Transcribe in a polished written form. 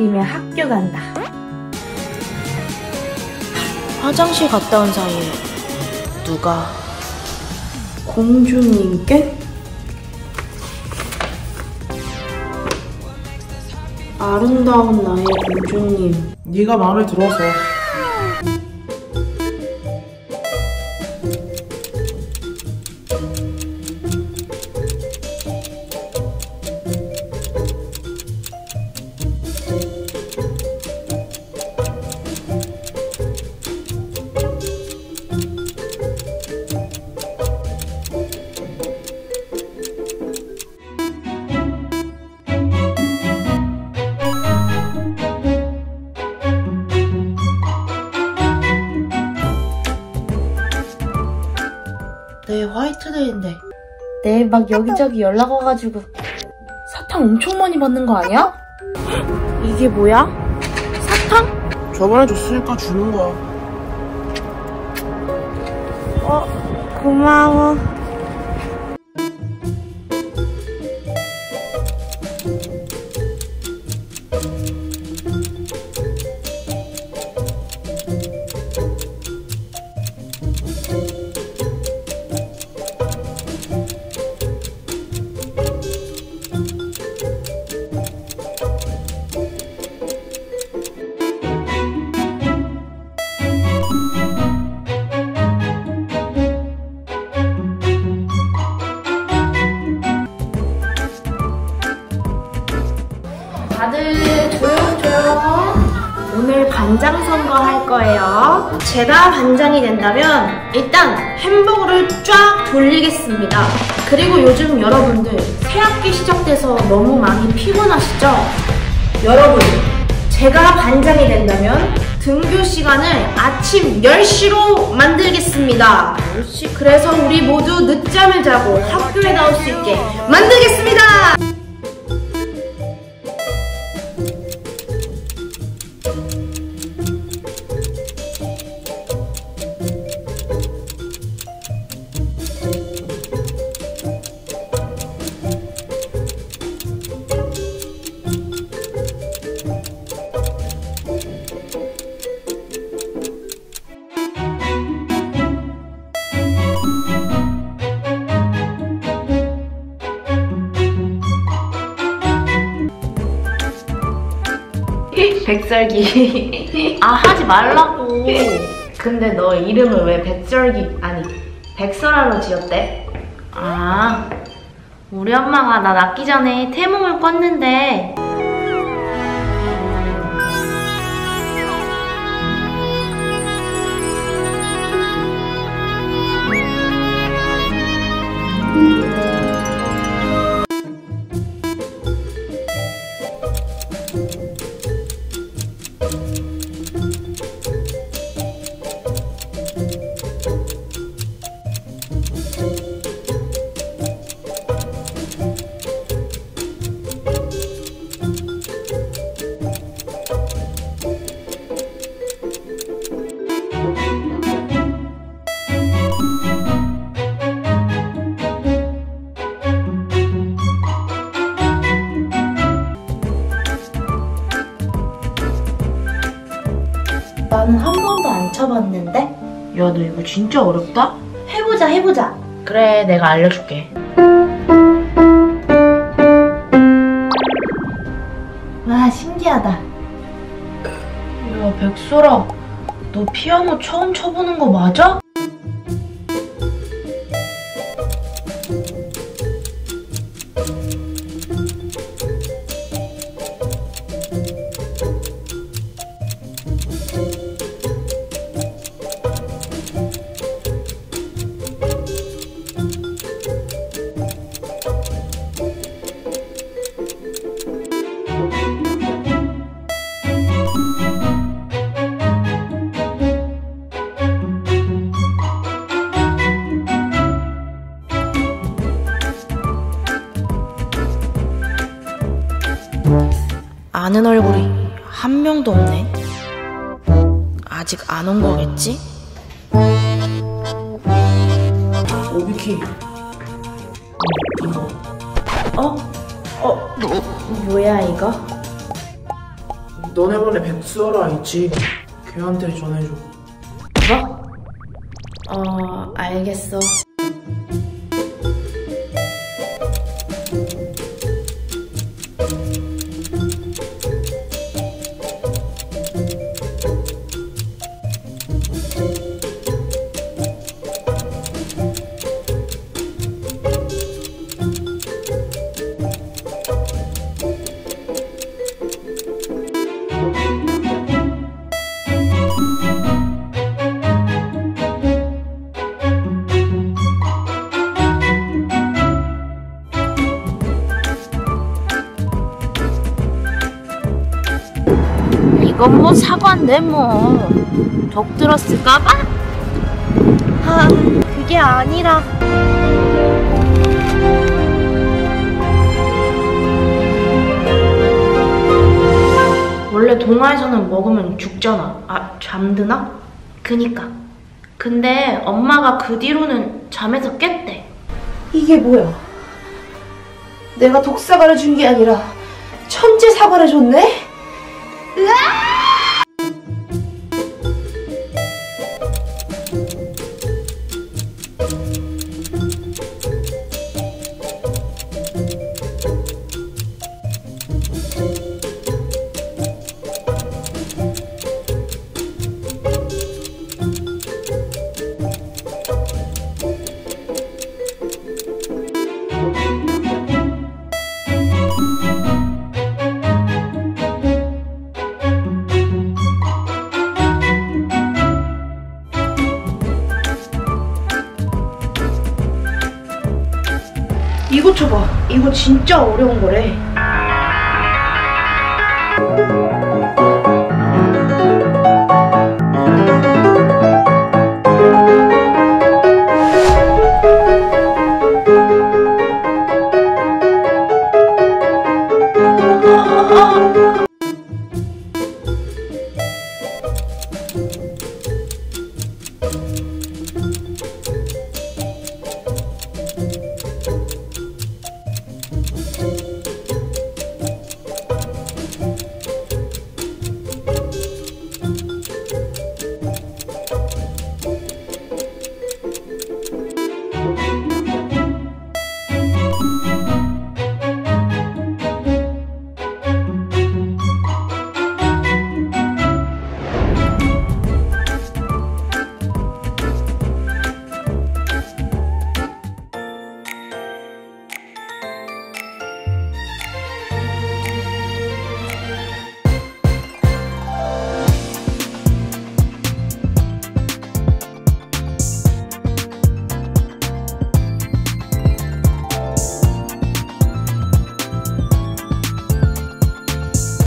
내리면 학교 간다. 화장실 갔다 온 사이에 누가 공주님께? 아름다운 나의 공주님. 네가 마음에 들어서. 내일 화이트데이인데 내일 막 여기저기 연락 와가지고 사탕 엄청 많이 받는 거 아니야? 이게 뭐야? 사탕? 저번에 줬으니까 주는 거야. 고마워. 다들 조용조용. 오늘 반장 선거 할 거예요. 제가 반장이 된다면 일단 햄버거를 쫙 돌리겠습니다. 그리고 요즘 여러분들 새학기 시작돼서 너무 많이 피곤하시죠? 여러분, 제가 반장이 된다면 등교 시간을 아침 10시로 만들겠습니다. 10시? 그래서 우리 모두 늦잠을 자고 학교에 나올 수 있게 만들겠습니다. 백설기. 아, 하지 말라고. 근데 너 이름을 왜 백설기 아니 백설아로 지었대? 아, 우리 엄마가 나 낳기 전에 태몽을 꿨는데 나는 한 번도 안 쳐봤는데? 야, 너 이거 진짜 어렵다? 해보자. 그래, 내가 알려줄게. 와, 신기하다. 야, 백설아, 너 피아노 처음 쳐보는 거 맞아? 아는 얼굴이 한 명도 없네. 아직 안 온 거겠지? 오비키. 뭐야 이거? 너네번에 백수어라 있지. 걔한테 전해줘. 뭐? 알겠어. 이건 뭐 사과인데 뭐. 독 들었을까봐? 그게 아니라. 원래 동화에서는 먹으면 죽잖아. 잠드나? 그니까. 근데 엄마가 그 뒤로는 잠에서 깼대. 이게 뭐야? 내가 독사과를 준 게 아니라 천재 사과를 줬네? 이거 줘봐. 이거 진짜 어려운 거래.